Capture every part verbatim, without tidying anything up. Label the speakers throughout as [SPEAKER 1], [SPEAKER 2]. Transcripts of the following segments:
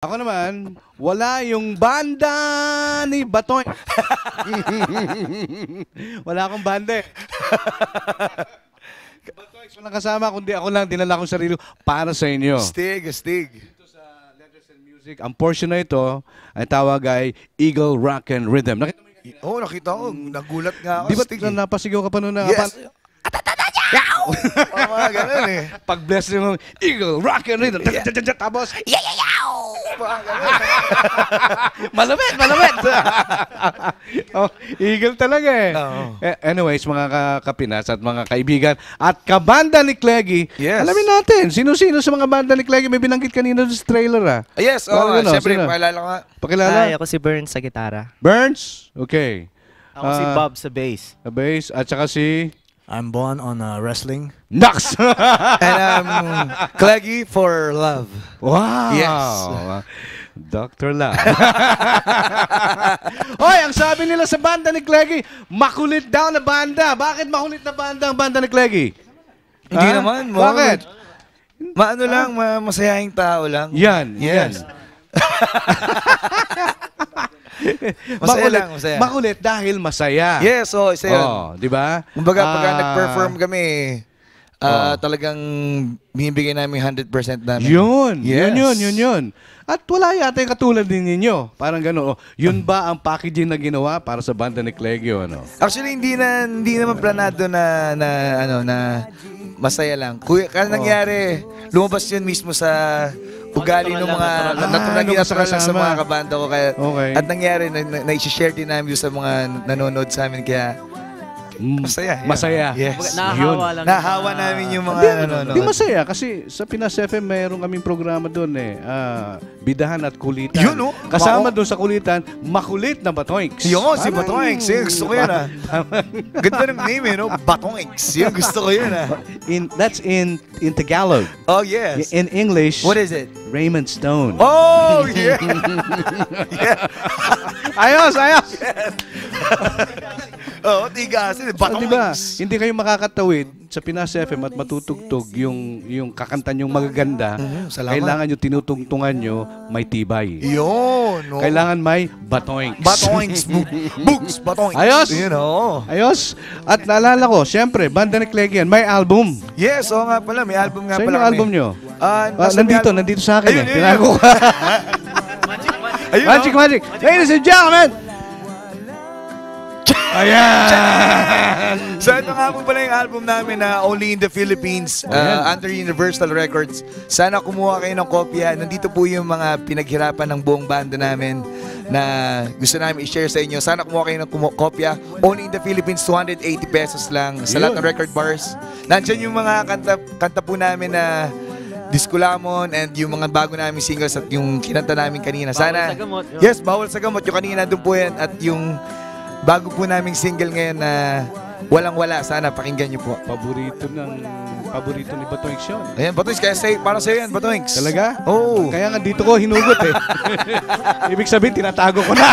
[SPEAKER 1] Ako naman, wala yung banda ni Batoy. Wala akong banda eh. Batoy, walang kasama, kundi ako lang, dinala akong sarili para sa inyo.
[SPEAKER 2] Stig, stig.
[SPEAKER 1] Dito sa Letters and Music, ang portion na ito ay tawag ay Eagle Rock and Rhythm. Nakita mo yung kanina?
[SPEAKER 2] Oo, oh, nakita ko. Nagulat nga ako.
[SPEAKER 1] Di ba
[SPEAKER 2] Stig,
[SPEAKER 1] na, napasigaw ka pa noon na?
[SPEAKER 2] yes. Oo, mga ganun eh.
[SPEAKER 1] Pag-bless mo, Eagle Rock and Rhythm.
[SPEAKER 2] Yeah.
[SPEAKER 1] Tapos, yayayaw! Malapit, malapit. Oh, Eagle talaga eh.
[SPEAKER 2] Oh.
[SPEAKER 1] Anyways, mga kapinas at mga kaibigan at kabanda ni Kleggy,
[SPEAKER 2] yes.
[SPEAKER 1] Alamin natin, sino-sino sa mga banda ni Kleggy? May binanggit kanina sa trailer ah.
[SPEAKER 2] Yes, oo, oh, siyempre, pakilala ko nga.
[SPEAKER 1] Pakilala?
[SPEAKER 3] Hi, ako si Berns sa gitara.
[SPEAKER 1] Berns? Okay.
[SPEAKER 3] Ako uh, si Bob sa bass.
[SPEAKER 1] Sa bass. At saka si...
[SPEAKER 4] I'm Bon on uh, wrestling.
[SPEAKER 1] Nox!
[SPEAKER 2] And um, Kleggy for love.
[SPEAKER 1] Wow!
[SPEAKER 2] Yes.
[SPEAKER 1] Doctor Love. Hoy, ang sabi nila sa banda ni Kleggy, makulit daw na banda. Bakit makulit na banda ang banda ni Kleggy?
[SPEAKER 2] Hindi
[SPEAKER 1] ha?
[SPEAKER 2] naman.
[SPEAKER 1] Bakit?
[SPEAKER 2] Maano lang, ma masayahing tao lang.
[SPEAKER 1] Yan,
[SPEAKER 2] yes.
[SPEAKER 1] yan.
[SPEAKER 2] Masaya
[SPEAKER 1] makulit,
[SPEAKER 2] lang, masaya.
[SPEAKER 1] Makulit dahil masaya.
[SPEAKER 2] Yes, oh, isa yun.
[SPEAKER 1] Oh, di ba?
[SPEAKER 2] Kumbaga, pagka
[SPEAKER 1] Ah,
[SPEAKER 2] nag-perform kami, uh,
[SPEAKER 1] oh.
[SPEAKER 2] talagang binibigay namin one hundred percent namin.
[SPEAKER 1] Yun,
[SPEAKER 2] yes.
[SPEAKER 1] yun, yun, yun, yun. At wala yata yung katulad din ninyo. Parang gano'n. Oh, yun ba ang packaging na ginawa para sa banda ni Kleggy? Ano?
[SPEAKER 2] Actually, hindi na hindi naman planado na na ano na masaya lang. Kuya, kasi oh. nangyari, lumabas yun mismo sa ugali ng mga
[SPEAKER 1] ah,
[SPEAKER 2] natural na sa mga kabanda ko. Kaya,
[SPEAKER 1] okay.
[SPEAKER 2] At nangyari, na-share din namin sa mga nanonood sa amin. Kaya, masaya. Yeah.
[SPEAKER 1] Masaya.
[SPEAKER 2] Yes.
[SPEAKER 3] Nahahawa lang.
[SPEAKER 2] Nahahawa namin yung mga nanonood.
[SPEAKER 1] Di masaya kasi sa Pinas F M mayroong kaming programa doon eh. Uh, bidahan at kulitan.
[SPEAKER 2] Yun, oh.
[SPEAKER 1] Kasama doon sa kulitan, makulit na Batoinks.
[SPEAKER 2] Yun, si Batoinks. Yun, gusto ko yun ah. Ganda ng name eh, no? Batoinks. Yun, gusto ko yun ah.
[SPEAKER 1] In, that's in, in Tagalog.
[SPEAKER 2] Oh, yes.
[SPEAKER 1] In English.
[SPEAKER 2] What is it?
[SPEAKER 1] Raymond Stone.
[SPEAKER 2] Oh, yeah. Yeah.
[SPEAKER 1] Ayos, ayos.
[SPEAKER 2] Yes. Oo, oh, tigasin. Batong
[SPEAKER 1] diba, hindi kayo makakatawid sa Pinas F M at matutugtog yung yung kakantan yung magaganda.
[SPEAKER 2] Mm,
[SPEAKER 1] kailangan yung tinutungtungan nyo may tibay.
[SPEAKER 2] Yun. No?
[SPEAKER 1] Kailangan may batoinks.
[SPEAKER 2] Batoinks. Books. Batoinks.
[SPEAKER 1] Ayos.
[SPEAKER 2] You know.
[SPEAKER 1] Ayos. At naalala ko, siyempre, banda ni Kleggy yan, may album.
[SPEAKER 2] Yes, oo nga pala. May album nga
[SPEAKER 1] Saan
[SPEAKER 2] pala
[SPEAKER 1] yung album nyo?
[SPEAKER 2] Uh,
[SPEAKER 1] uh, nandito, al nandito sa akin.
[SPEAKER 2] Ayun,
[SPEAKER 1] eh. Tinago ko.
[SPEAKER 3] Magic, magic.
[SPEAKER 2] Ayun,
[SPEAKER 1] magic,
[SPEAKER 2] no?
[SPEAKER 1] magic. Ladies and gentlemen. Ayan!
[SPEAKER 2] So ito nga po pala yung album namin na Only in the Philippines, uh, under Universal Records. Sana kumuha kayo ng kopya. Nandito po yung mga pinaghirapan ng buong banda namin na gusto namin i-share sa inyo. Sana kumuha kayo ng kopya. Only in the Philippines, two hundred eighty pesos lang sa lahat ng record bars. Nandyan yung mga kanta, kanta po namin na Disco Lamon and yung mga bago namin singles at yung kinanta namin kanina. Sana,
[SPEAKER 3] Bawal sa gamot. Yun.
[SPEAKER 2] Yes, Bawal sa Gamot. Yung kanina doon po yan. At yung bago po naming single ngayon na walang-wala, sana pakinggan niyo po.
[SPEAKER 1] Paborito ng paborito ni Batoinks yun.
[SPEAKER 2] Ayan, Batoinks, kaya say, para sa'yo yan, Batoinks.
[SPEAKER 1] Talaga?
[SPEAKER 2] Oo. Oh.
[SPEAKER 1] Kaya nga dito ko hinugot eh. Ibig sabihin, tinatago ko na.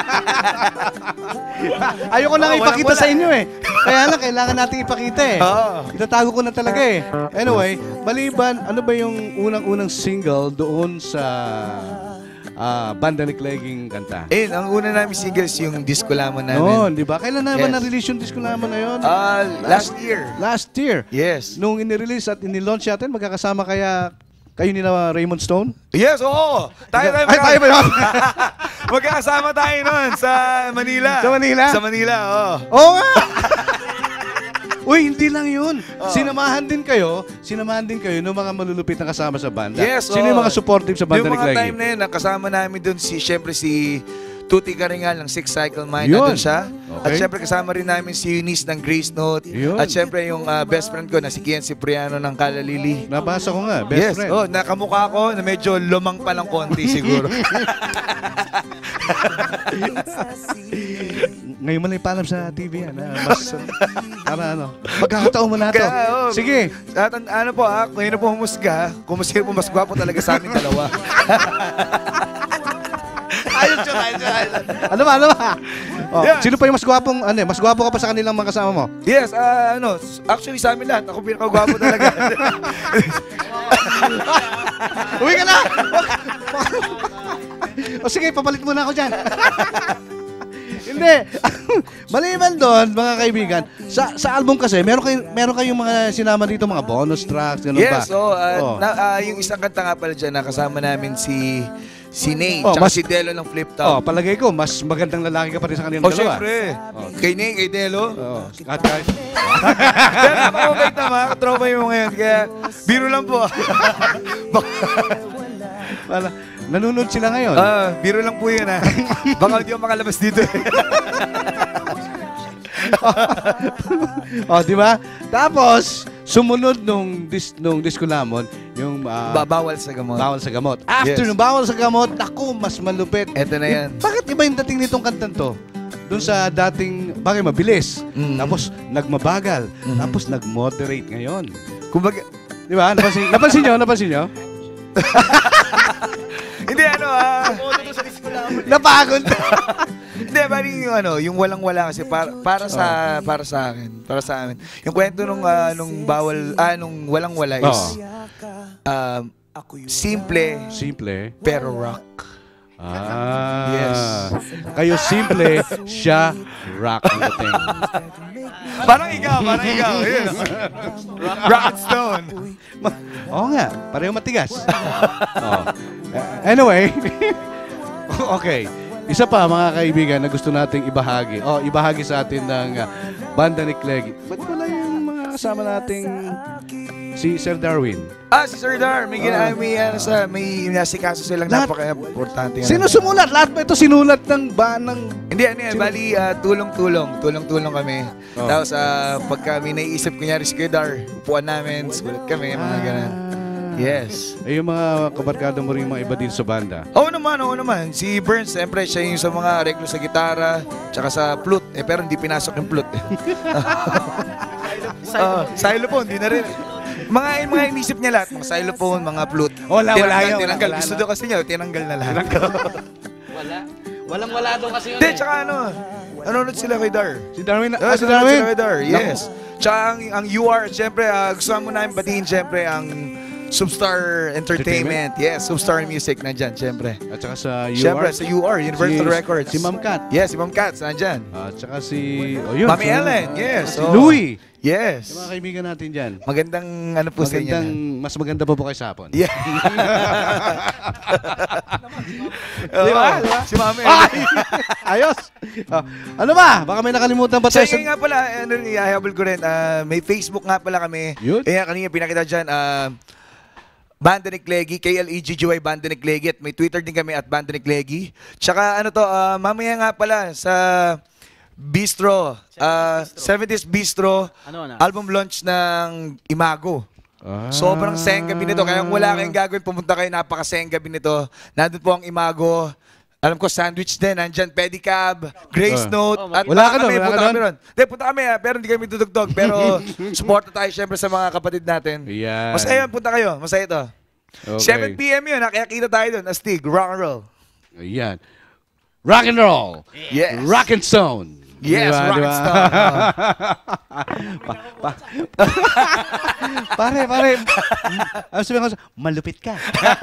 [SPEAKER 1] Ayoko na
[SPEAKER 2] oh,
[SPEAKER 1] ipakita sa inyo eh. Kaya lang, kailangan natin ipakita eh.
[SPEAKER 2] Oh.
[SPEAKER 1] Itatago ko na talaga eh. Anyway, maliban, ano ba yung unang-unang single doon sa uh, banda ni Kleggy kanta?
[SPEAKER 2] Eh, ang una namin singles yung Disco Lamon namin.
[SPEAKER 1] Noon, di ba? Kailan naman
[SPEAKER 2] Yes.
[SPEAKER 1] na-release yung Disco Lamon na yun?
[SPEAKER 2] Uh, last year.
[SPEAKER 1] Last year.
[SPEAKER 2] Yes.
[SPEAKER 1] Nung inirelease at inilaunch natin, magkakasama kaya kayo ni na Raymond Stone?
[SPEAKER 2] Yes, oo. Tayo tayo.
[SPEAKER 1] Ay, tayo ba yun?
[SPEAKER 2] Magkakasama tayo noon sa Manila.
[SPEAKER 1] Sa Manila?
[SPEAKER 2] Sa Manila, oo.
[SPEAKER 1] Oo nga! Uy, hindi lang yun. Oh. Sinamahan din kayo, sinamahan din kayo ng mga malulupit na kasama sa banda.
[SPEAKER 2] Yes,
[SPEAKER 1] Sino
[SPEAKER 2] oh.
[SPEAKER 1] yung mga supportive sa banda
[SPEAKER 2] yung
[SPEAKER 1] ni Kleggy?
[SPEAKER 2] Yung mga time na yun, nakasama namin doon si, syempre si Tuti Karingal ng Six Cycle Mind.
[SPEAKER 1] Yun.
[SPEAKER 2] Nandun siya.
[SPEAKER 1] Okay.
[SPEAKER 2] At syempre kasama rin namin si Eunice ng Grace Note.
[SPEAKER 1] Yun.
[SPEAKER 2] At syempre yung uh, best friend ko na si Kian Cipriano ng Kalalili.
[SPEAKER 1] Nabasa ko nga, best
[SPEAKER 2] yes.
[SPEAKER 1] friend.
[SPEAKER 2] Oh, nakamukha ko na medyo lumang pa lang konti siguro.
[SPEAKER 1] Ngayon mo lang ipalam sa T V yan. Ha? Mas, para ano, magkakataon mo na ito.
[SPEAKER 2] Oh,
[SPEAKER 1] sige.
[SPEAKER 2] At ano po ha, ngayon na po humusga, kung sino po mas gwapo talaga sa amin dalawa. Ayos yun, ayos yun, ayos yun.
[SPEAKER 1] Ano ba, ano ba? Oh,
[SPEAKER 2] Yeah.
[SPEAKER 1] Sino pa yung mas gwapong, ano, mas gwapo ka pa sa kanilang mga kasama mo?
[SPEAKER 2] Yes, uh, ano, actually sa amin lahat, ako pinakagwapo talaga.
[SPEAKER 1] Uwi ka na! O sige, papalit muna ako dyan. Hindi. Maliban doon, mga kaibigan, sa sa album kasi, meron kayong, meron kayong mga sinama dito, mga bonus tracks, gano'n ba?
[SPEAKER 2] Yes, oh, uh,
[SPEAKER 1] Oh.
[SPEAKER 2] Na, uh, yung isang kanta nga pala dyan, nakasama namin si si Nate,
[SPEAKER 1] Oh,
[SPEAKER 2] tsaka
[SPEAKER 1] mas-
[SPEAKER 2] si Delo ng Flip
[SPEAKER 1] Oh,
[SPEAKER 2] Top.
[SPEAKER 1] palagay ko, mas magandang lalaki ka pa rin sa kanilang
[SPEAKER 2] Oh,
[SPEAKER 1] dalawa.
[SPEAKER 2] syempre. Kay Nate, kay Delo.
[SPEAKER 1] Oh, at kahit,
[SPEAKER 2] Kaya napakabait naman, katropa yung ngayon. Kaya, biro lang po.
[SPEAKER 1] wala, nanonood sila ngayon.
[SPEAKER 2] Ah, biro lang po yun ha. Baka hindi ako makalabas dito eh.
[SPEAKER 1] Oh, di ba? Tapos, sumunod nung, dis, nung Disco Lamon, yung ah,
[SPEAKER 2] Babawal sa gamot.
[SPEAKER 1] bawal sa gamot. After
[SPEAKER 2] Yes.
[SPEAKER 1] nung bawal sa gamot, naku, mas malupit.
[SPEAKER 2] Eto na yan.
[SPEAKER 1] Eh, bakit iba yung dating nitong kantan to? Doon sa dating, bakit mabilis?
[SPEAKER 2] Mm.
[SPEAKER 1] Tapos, nagmabagal.
[SPEAKER 2] Mhm.
[SPEAKER 1] Tapos, nag-moderate ngayon.
[SPEAKER 2] Kumbaga,
[SPEAKER 1] Di ba? Napansin, napansin nyo? Napansin nyo?
[SPEAKER 2] hindi ano ah.
[SPEAKER 1] Napagod.
[SPEAKER 2] Hindi, bali yung ano, yung walang-wala kasi para, para sa para sa akin, para sa amin. Yung kwento nung ah, nung bawal ah nung walang-wala is um, simple
[SPEAKER 1] Simple.
[SPEAKER 2] pero rock.
[SPEAKER 1] Ah.
[SPEAKER 2] Yes.
[SPEAKER 1] Kayo simple, siya rock ang dating.
[SPEAKER 2] Parang ikaw, parang ikaw. Yun. Rock and Stone.
[SPEAKER 1] Oo nga, pareho matigas. Oh. Anyway, okay. Isa pa mga kaibigan na gusto nating ibahagi. Oh, ibahagi sa atin ng uh, banda ni Kleggy. Ba't wala yung mga kasama nating si Sir Darwin?
[SPEAKER 2] Ah, si Sir Dar, may gina,
[SPEAKER 1] Ah.
[SPEAKER 2] may ano sa may nasikaso silang
[SPEAKER 1] Lahat-
[SPEAKER 2] napaka-importante.
[SPEAKER 1] Sino sumulat? Lahat ba ito sinulat ng ba ng
[SPEAKER 2] Hindi, ano yan,
[SPEAKER 1] Sino-
[SPEAKER 2] bali ah, tulong-tulong, tulong-tulong kami.
[SPEAKER 1] Oh.
[SPEAKER 2] Tapos ah, pagka may naiisip kunyari si Kuya Dar, upuan namin, sulat kami, mga ganun. Yes.
[SPEAKER 1] Eh, yung mga kabarkada mo rin mga iba din sa banda.
[SPEAKER 2] Oo naman, oo naman. Si Berns, siyempre, siya yung sa mga areglo sa gitara, tsaka sa flute. Eh, pero hindi pinasok yung flute. uh, xylophone, hindi na rin. Mga, mga inisip niya lahat, mga xylophone, mga flute.
[SPEAKER 1] Wala, wala
[SPEAKER 2] tinanggal,
[SPEAKER 1] yun,
[SPEAKER 2] tinanggal.
[SPEAKER 1] wala
[SPEAKER 2] Gusto
[SPEAKER 1] na.
[SPEAKER 2] daw kasi niya, tinanggal na lahat.
[SPEAKER 3] Wala. Walang wala doon kasi yun
[SPEAKER 2] Hindi,
[SPEAKER 3] eh.
[SPEAKER 2] tsaka ano, nanonood sila kay Dar.
[SPEAKER 1] Si Darwin, ah,
[SPEAKER 2] Ah,
[SPEAKER 1] si
[SPEAKER 2] nanonood
[SPEAKER 1] Darwin.
[SPEAKER 2] sila kay Dar, yes. Tsaka ang, ang U R, siyempre, uh, gusto mo namin batiin, siyempre, ang Substar Entertainment. Yes, Substar Music, nandyan, siyempre.
[SPEAKER 1] At saka sa U R.
[SPEAKER 2] Siyempre, sa U R, Universal
[SPEAKER 1] si,
[SPEAKER 2] Records.
[SPEAKER 1] Si Ma'am Kat.
[SPEAKER 2] Yes, si Ma'am Katz, nandyan.
[SPEAKER 1] At saka si... Oh, yun.
[SPEAKER 2] Mami
[SPEAKER 1] si-
[SPEAKER 2] Ellen, yes.
[SPEAKER 1] Si
[SPEAKER 2] oh.
[SPEAKER 1] Louie.
[SPEAKER 2] Yes.
[SPEAKER 1] Yung mga kaibigan natin dyan.
[SPEAKER 2] Magandang ano po sa inyo.
[SPEAKER 1] Magandang,
[SPEAKER 2] na.
[SPEAKER 1] mas maganda pa po kay Sapon.
[SPEAKER 2] Yeah.
[SPEAKER 1] Di ba? Di ba?
[SPEAKER 2] Si Mami.
[SPEAKER 1] Ay! Ayos! Oh, ano ba? Baka may nakalimutan pa
[SPEAKER 2] So,
[SPEAKER 1] tayo.
[SPEAKER 2] yun nga pala, ano, ihahabol ko rin, ah, may Facebook nga pala kami.
[SPEAKER 1] Yun.
[SPEAKER 2] Kaya kanina pinakita dyan, ah, Banda ni Kleggy, K L E G G Y Banda ni Kleggy, at may Twitter din kami at Banda ni Kleggy. Tsaka ano to, ah, mamaya nga pala sa Bistro, ah, seventies Bistro,
[SPEAKER 3] Ano na?
[SPEAKER 2] album launch ng Imago.
[SPEAKER 1] Ah.
[SPEAKER 2] Sobrang senggabi nito. Kaya kung wala kayong gagawin, pumunta kayo, napaka-senggabi nito. Nandun po ang Imago. Alam ko, sandwich din. Nandyan, pedicab, Grace
[SPEAKER 1] Ah.
[SPEAKER 2] Note.
[SPEAKER 3] Oh,
[SPEAKER 2] at
[SPEAKER 1] wala ka
[SPEAKER 2] kami,
[SPEAKER 1] doon, wala
[SPEAKER 2] punta
[SPEAKER 1] ka
[SPEAKER 2] kami
[SPEAKER 1] doon?
[SPEAKER 2] ron. Hindi, punta kami ha, pero hindi kami dudugtog. Pero suporta tayo syempre sa mga kapatid natin.
[SPEAKER 1] Yan.
[SPEAKER 2] Masaya yun, punta kayo. Masaya ito.
[SPEAKER 1] Okay.
[SPEAKER 2] seven p m yun, ha, kaya kita tayo doon. Astig, rock and roll.
[SPEAKER 1] Ayan. Rock and roll.
[SPEAKER 2] Yes.
[SPEAKER 1] Rock and stone.
[SPEAKER 2] Yes,
[SPEAKER 1] Diba,
[SPEAKER 2] rock
[SPEAKER 1] diba?
[SPEAKER 2] and stone.
[SPEAKER 1] Pa- pa- pare, pare. Ano sabihin ko? Malupit ka.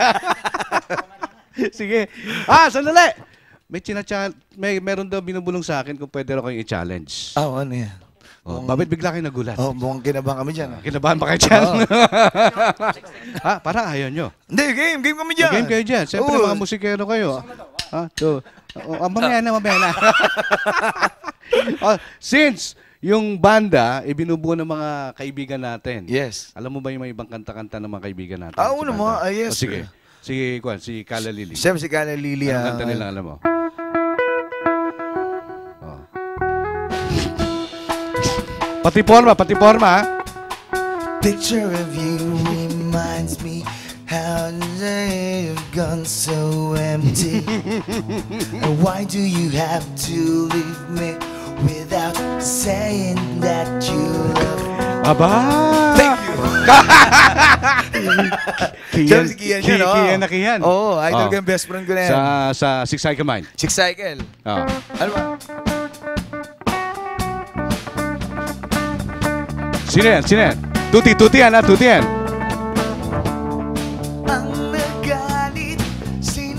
[SPEAKER 1] Sige. Ah, sandali. May chinachan, may meron daw binubulong sa akin kung pwede raw kayong i-challenge.
[SPEAKER 2] Oh, ano yan?
[SPEAKER 1] Oh, bakit bigla kayo nagulat?
[SPEAKER 2] Oh, mukhang kinabang kami dyan. ha?
[SPEAKER 1] Kinabahan ba kayo dyan? Ha? Parang ayaw nyo.
[SPEAKER 2] Hindi, game, game kami dyan.
[SPEAKER 1] Game kayo dyan. Siyempre,
[SPEAKER 2] Oo.
[SPEAKER 1] mga musikero kayo. Ha? So, oh, oh, mamaya na, mamaya na. Oh, since yung banda, ibinubuo ng mga kaibigan natin.
[SPEAKER 2] Yes.
[SPEAKER 1] Alam mo ba yung mga ibang kanta-kanta ng mga kaibigan natin?
[SPEAKER 2] Ah,
[SPEAKER 1] sa
[SPEAKER 2] oo
[SPEAKER 1] banda?
[SPEAKER 2] naman. Ah, yes,
[SPEAKER 1] O, sige.
[SPEAKER 2] sir.
[SPEAKER 1] Si, Kwan, si Kala Lili.
[SPEAKER 2] Siyempre si Kala Lili.
[SPEAKER 1] Anong
[SPEAKER 2] ah,
[SPEAKER 1] kanta nila, alam mo? Oh. Pati forma, pati forma, ha?
[SPEAKER 2] Picture of you reminds me how you've gone so empty. And why do you have to leave me without saying that you love me?
[SPEAKER 1] Aba!
[SPEAKER 2] Thank you!
[SPEAKER 1] Kiyan,
[SPEAKER 2] Si Kian yun, oh.
[SPEAKER 1] Kiyan na Kian.
[SPEAKER 2] Oo, oh, idol
[SPEAKER 1] Oh.
[SPEAKER 2] ko yung best friend ko na yan.
[SPEAKER 1] Sa, sa Six Cycle Mind.
[SPEAKER 2] Six Cycle.
[SPEAKER 1] Oh.
[SPEAKER 2] Ano ba?
[SPEAKER 1] Sino yan? Sino yan? Tuti, tuti yan, ha? Tuti yan.
[SPEAKER 2] Ang nagalit,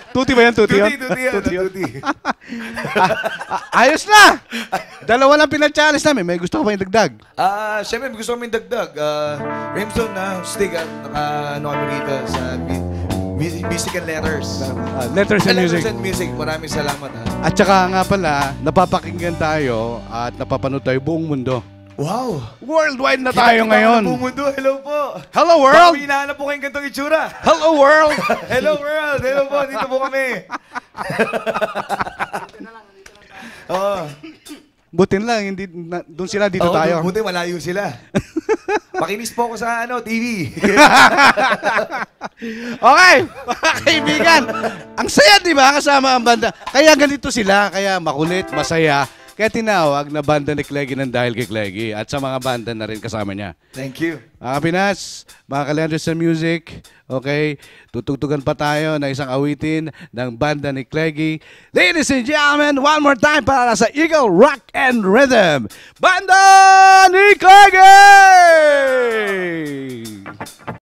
[SPEAKER 1] Tuti ba yan? Tuti yun?
[SPEAKER 2] Tuti, tuti yan.
[SPEAKER 1] Tuti yun?
[SPEAKER 2] Tuti.
[SPEAKER 1] Ah, ah, ayos na! Dalawa lang pinag-challenge namin. May gusto ko pa yung dagdag.
[SPEAKER 2] Ah, syempre gusto kami dagdag. Ah, Rimstone na stick at naka ano kami rito sa mu- music, music and letters.
[SPEAKER 1] Ah, letters and music.
[SPEAKER 2] Letters and music. Maraming salamat ha.
[SPEAKER 1] At saka nga pala, napapakinggan tayo at napapanood tayo buong mundo.
[SPEAKER 2] Wow!
[SPEAKER 1] Worldwide na tayo ngayon.
[SPEAKER 2] Buong mundo, hello po.
[SPEAKER 1] Hello
[SPEAKER 2] Baka
[SPEAKER 1] world!
[SPEAKER 2] may hinahanap po kayong gantong itsura.
[SPEAKER 1] Hello world!
[SPEAKER 2] Hello world! Hello po, dito po kami. Oo.
[SPEAKER 1] Butin lang, hindi na, doon sila, dito
[SPEAKER 2] Oo,
[SPEAKER 1] tayo.
[SPEAKER 2] buti malayo sila. Makinis po ako sa ano, T V.
[SPEAKER 1] Okay, mga kaibigan. Ang saya, di ba, kasama ang banda. Kaya ganito sila, kaya makulit, masaya. Kaya tinawag na banda ni Kleggy ng dahil kay Kleggy at sa mga banda na rin kasama niya.
[SPEAKER 2] Thank you.
[SPEAKER 1] Mga Pinas, mga kalendars sa music, okay, tutugtugan pa tayo ng isang awitin ng banda ni Kleggy. Ladies and gentlemen, one more time para sa Eagle Rock and Rhythm, Banda ni Kleggy!